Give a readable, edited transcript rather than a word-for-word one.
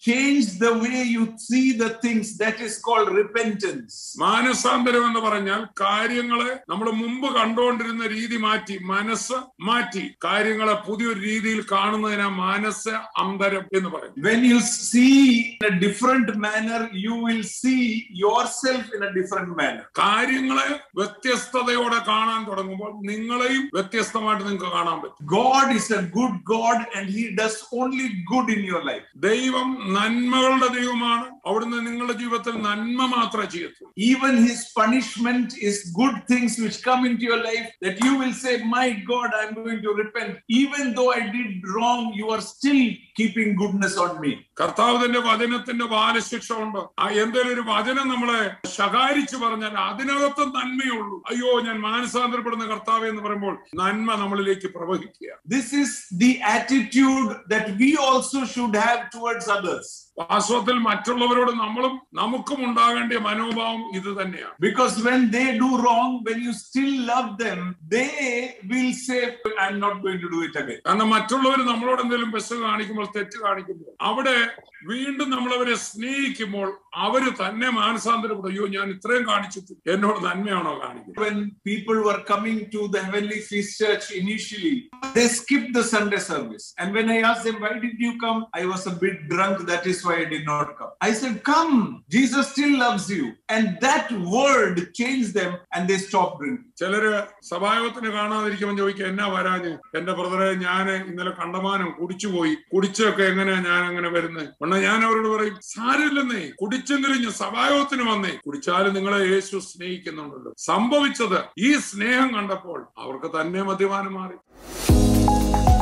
change the way you see the things. That is called repentance. മാനസാന്തരം എന്ന് പറഞ്ഞാൽ കാര്യങ്ങളെ നമ്മൾ മുമ്പ് കണ്ടുകൊണ്ടിരുന്ന രീതി മാറ്റി, മനസ്സ് മാറ്റി കാര്യങ്ങളെ പുതിയൊരു രീതിയിൽ കാണുന്നതിനാ മാനസ അന്തരം എന്ന് പറയും. When you see in a different manner, you will see yourself in a different manner. കാര്യങ്ങളെ വ്യത്യസ്തതയോടെ കാണാൻ തുടങ്ങുമ്പോൾ നിങ്ങളെയും വ്യത്യസ്തമായിട്ട് നിങ്ങൾക്ക് കാണാൻ പറ്റും. God is a good God and He does only good in your life. ദൈവം നന്മകളുടെ ദൈവമാണ്. അവിടുന്ന് നിങ്ങളുടെ ജീവിതത്തിൽ നന്മ മാത്രമേ ചെയ്യത്തുള്ളൂ. Even His punishment is good things which come into your life that you will say, my God, I'm going to repent. Even though I did wrong, you are still keeping goodness on me. കർത്താവിന്റെ വചനത്തിന്റെ ബാലശിക്ഷ ഉണ്ട്. എന്തെങ്കിലും ഒരു വചനം നമ്മളെ ശകാരിച്ചു പറഞ്ഞാൽ അതിനകത്ത് നന്മയുള്ളൂ. അയ്യോ, ഞാൻ മാനസാന്തരപ്പെടുന്ന കർത്താവേ എന്ന് പറയുമ്പോൾ നന്മ നമ്മളിലേക്ക് പ്രവഹിക്കുക. This is the attitude that we also should have towards others. വാസ്തവത്തിൽ മറ്റുള്ളവരോട് നമുക്കും ഉണ്ടാകേണ്ട മനോഭാവം ഇത് തന്നെയാണ്. Because when they do wrong, when you still love them, they will say, I'm not going to do it again. കാരണം മറ്റുള്ളവർ നമ്മളോട് എന്തെങ്കിലും പെശക് കാണിക്കുമ്പോൾ, തെറ്റ് കാണിക്കുമ്പോൾ, അവിടെ വീണ്ടും നമ്മളവരെ സ്നേഹിക്കുമ്പോൾ അവര് തന്നെ മാനസാന്തരപ്പെടും. അയ്യോ, ഞാൻ ഇത്രയും കാണിച്ചിട്ട് എന്നോട് നന്മയാണോ കാണിക്കുന്നത്? When people were coming to the Heavenly Feast Church initially, they skipped the Sunday service. And when I asked them, why did you come? I was a bit drunk, that is why I did not come. I said, come, Jesus still loves you. And that word changed them and they stopped drinking. ചിലര് സഭായോഗത്തിന് കാണാതിരിക്കുമ്പോൾ ചോദിക്കുക, എന്നാ വരാഞ്ഞ്? എന്റെ ബ്രദറെ, ഞാൻ ഇന്നലെ കണ്ടമാനം കുടിച്ചുപോയി. കുടിച്ചൊക്കെ എങ്ങനെയാ ഞാൻ അങ്ങനെ വരുന്നത്? ഞാൻ അവരോട് പറയും, സാരമില്ലെന്നേ, കുടിച്ചെങ്കിലും ഞാൻ സഭായോഗത്തിന് വന്നേ. കുടിച്ചാലും നിങ്ങളെ യേശു സ്നേഹിക്കുന്നുണ്ടല്ലോ. സംഭവിച്ചത് ഈ സ്നേഹം കണ്ടപ്പോൾ അവർക്ക് തന്നെ മദ്യപാനം മാറി.